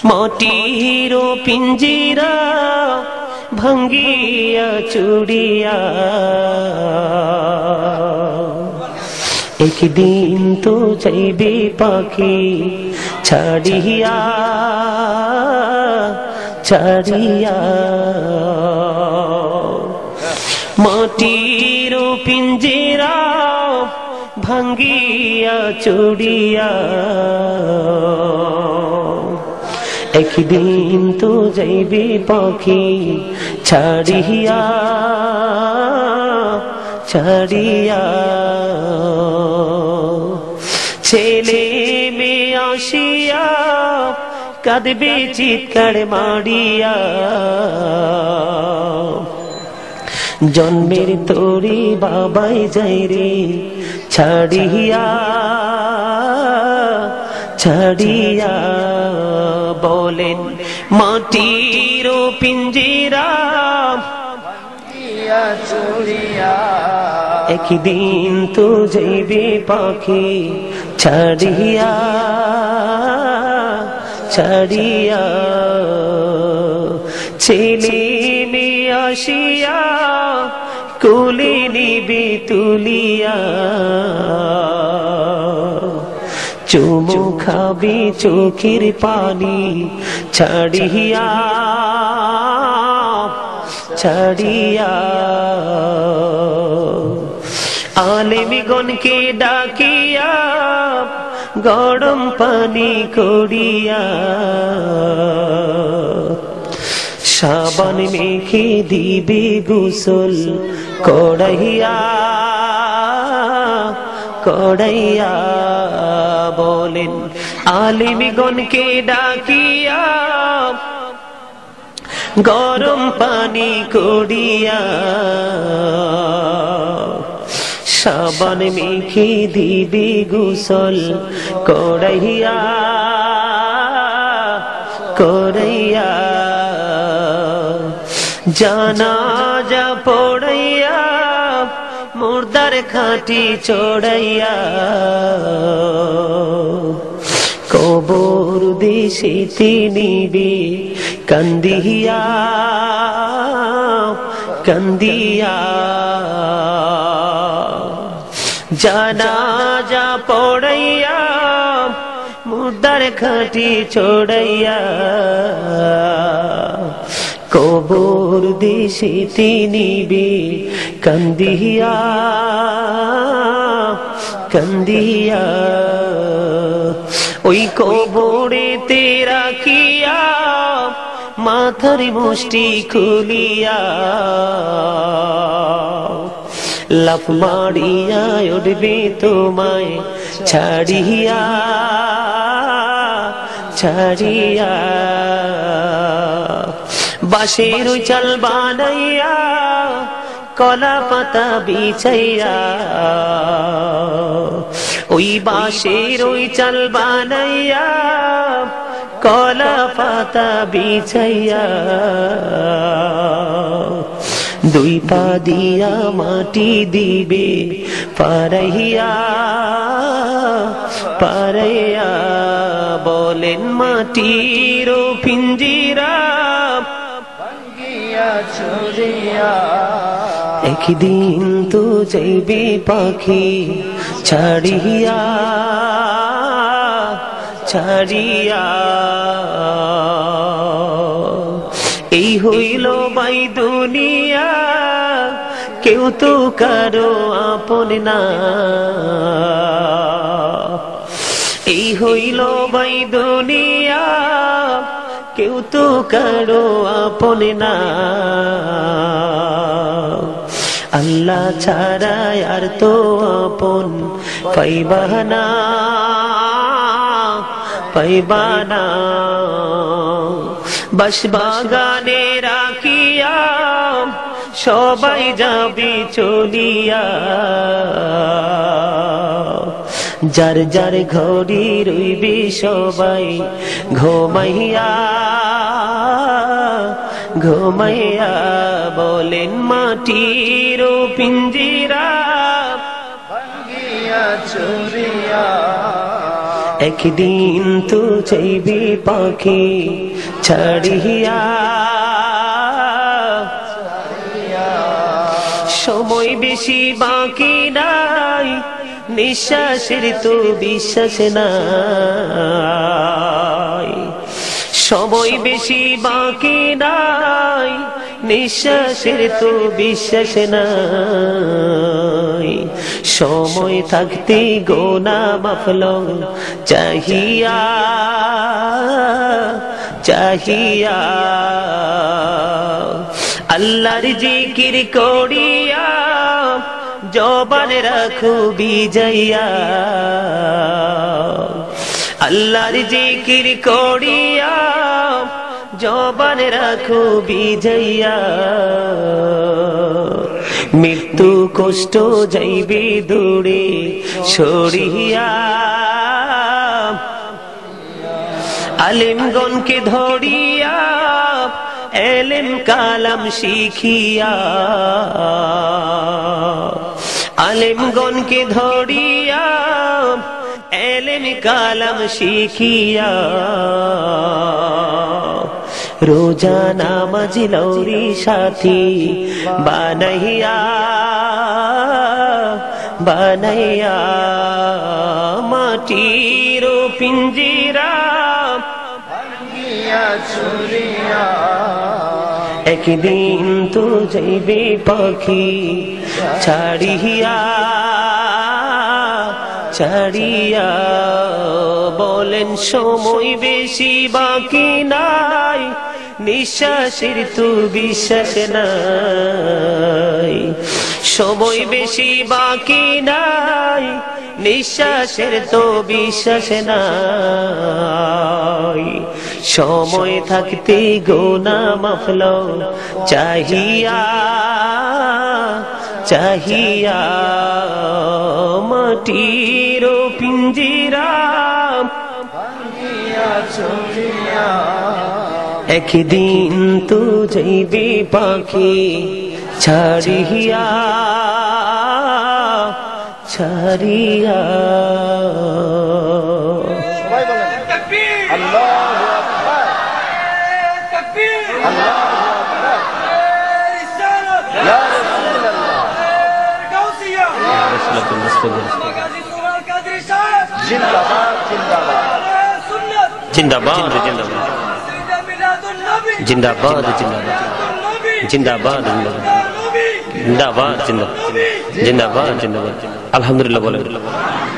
মাটির পিঞ্জিরা ভাঙ্গিয়া চুড়িয়া একদিন তো যাইবে পাখি ছাড়িয়া ছাড়িয়া মাটির পিঞ্জিরা ভাঙ্গিয়া চুড়িয়া একদিন তো যাইবে পাখি ছাড়িয়া ছাড়িয়া ছেলে মেয়ে আসিয়া কাঁদবে চিৎকার মারিয়া জন্মের তোরে বাবাই যাই রে ছাড়িয়া ছাড়িয়া বলেন মাটির পিঞ্জিরা চুড়িয়া একদিন তো যাইবে পাখি ছাড়িয়া ছাড়িয়া ছেলে মেয়ে আসিয়া কোলে নিবে তুলিয়া চুমু খাবি চোখের পানি ছাড়িয়া ছাড়িয়া আলেমগণকে ডাকিয়া গরম পানি করিয়া সাবান মেখে দিবে গোসল করাইয়া করাইয়া বলেন আলেমগণকে ডাকিয়া গরম পানি করিয়া সাবান মেখে দিবে গোসল করাইয়া করাইয়া জানাজা পড়াইয়া মুর্দার খাটি চড়াইয়া কবর দেশে নিবে কান্দিয়া কান্দিয়া জানাজা পড়াইয়া মুর্দার খাটি চড়াইয়া কবর দেশে নিবে কান্দিয়া কান্দিয়া ওই কবরেতে রাখিয়া মাথার মুষ্টি খুলিয়া লাফ মারিয়া উঠবে তোমায় ছাড়িয়া ছাড়িয়া বাঁশের চাল বানাইয়া কলা পাতা বিছাইয়া ওই বাঁশের চাল বানাইয়া কলা পাতা বিছাইয়া দুই পা দিয়া মাটি দিবে পারাইয়া পারাইয়া বলেন মাটির পিঞ্জিরা ছড়িয়া একদিন তো যাইবে পাখি ছাড়িয়া ছাড়িয়া এই হইল বাই দুনিয়া কেউ তো কারো আপন না এই হইল বাই দুনিয়া কেউ তো কারো আপন না আল্লাহ ছাড়া আর তো আপন পাইবানা পাইবানা বাস বাগানে রাখিয়া সবাই যাবে চলিয়া যার যার ঘরে রইবে সবাই ঘুমাইয়া ঘুমাইয়া বলেন মাটির পিঞ্জিরা ভাঙ্গিয়া চুরিয়া একদিন তো যাইবি পাখি ছাড়িয়া, সময় বেশি বাকি নাই, নিঃশ্বাসের তো বিশ্বাস নাই। সময় বেশি বাকি নাই, নিঃশ্বাসের তো বিশ্বাস নাই। সময় থাকতে গোনা মাফল চাহিয়া চাহিয়া, আল্লাহর জিকির করিয়া জবান রাখো বিজয়া। আল্লাহর জিকির করিয়া জবান রাখো বিজয়া। মৃত্যু কষ্ট যাইবে দূরে সরিয়া, আলেমগণকে ধরিয়া এলেম কালাম শিখিয়া, আলেমগণকে ধরিয়া এলেম কালাম শিখিয়া। রোজা নামাজ লৌরি সাথী বানাইয়া বানাইয়া, মাটির পিঞ্জিরা ছুরিয়া। একদিন তো যাইবে পাখি ছাড়িয়া ছাড়িয়া, বলেন সময় বেশি বাকি নাই, নিঃশ্বাসের তো বিশ্বাস নাই। সময় বেশি বাকি নাই, নিঃশ্বাসের তো বিশ্বাস নাই। সময় থাকতে গোনা মাফল চাহিয়া চাহিয়া, মাটির পিঞ্জিরা একদিন তো যাইবে পাখি ছাড়িয়া ছাড়িয়া। আল্লাহু আকবার, তাকবীর, আল্লাহু আকবার, রিসালাত, ইয়া রাসূলুল্লাহ, গাউসিয়া, ইয়া রাসূলুল্লাহ, জিন্দাবাদ জিন্দাবাদ জিন্দাবাদ জিন্দাবাদ জিন্দাবাদ জিন্দাবাদ জিন্দাবাদ জিন্দাবাদ জিন্দাবাদ। আলহামদুলিল্লাহ বলেন।